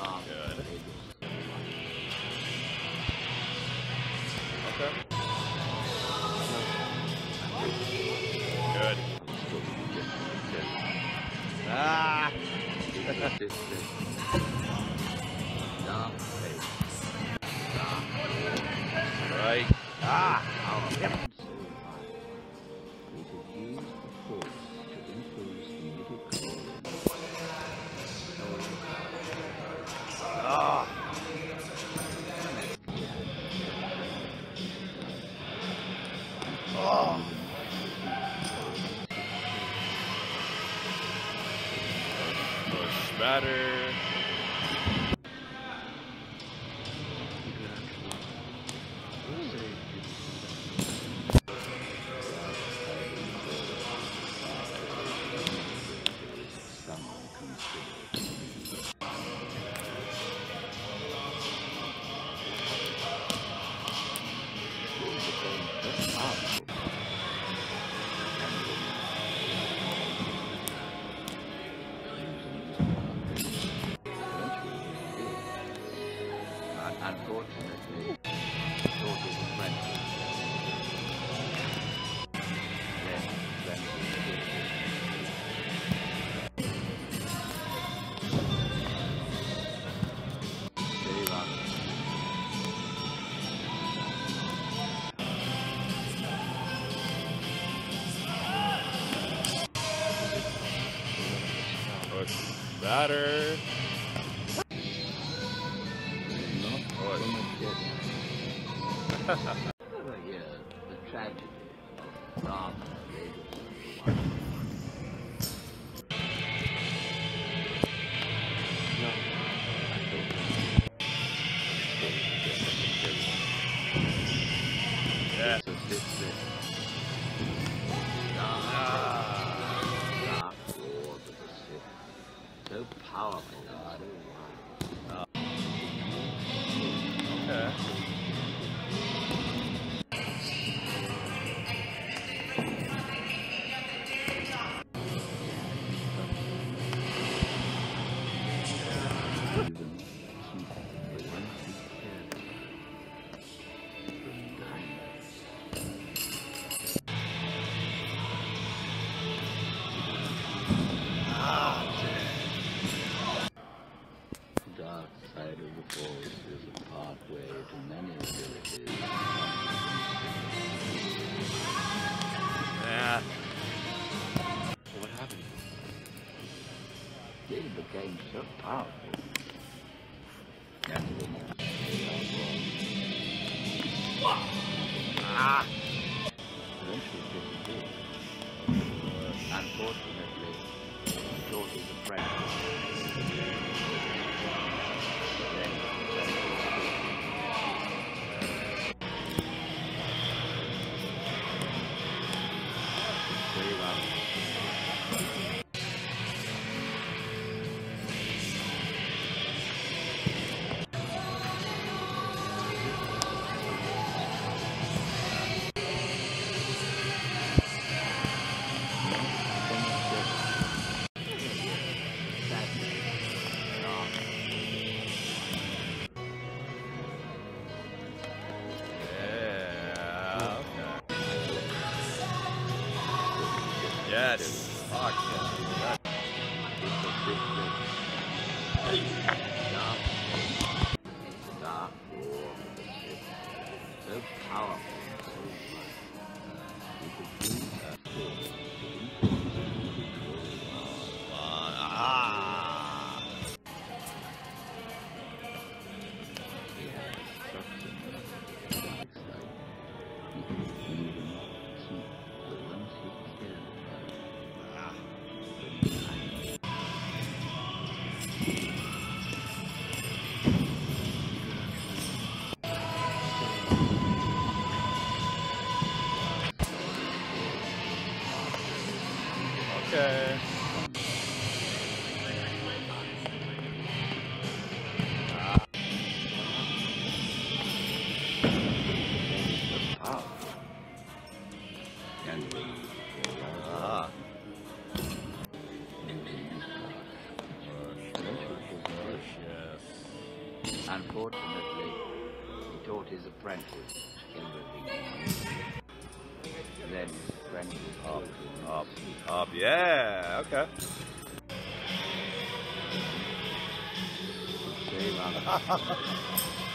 Good. Okay. Good. Ah! Right. Ah! Yep. We could use the force to influence the middle core. Ah! Oh! Push better. Unfortunately, thought it was meant to. Then Save up. Push better. Over here, the tragedy of Rama Vegas. No, I don't know. Yeah. So sit there. Dark Lord of the Sith. So powerful and so wise. Okay. Even keep the ones you care from dying. The dark side of the Force is a pathway to many abilities. Yeah. What happened? They became so powerful. And almost Ah! eventually disappeared. Unfortunately, thought it was a friend. Then, save up. Yeah. Okay. Yeah, dude. Fuck yeah. Dark Lord of the Sith. So powerful and so wise. We could use that force to influence the middle Ah! He had such a dark side. He could even keep the ones he cared about from dying. Okay. Unfortunately, he taught his apprentice everything he knew. Then his apprentice Up, taught him up, secret. up. Yeah, okay. Save others.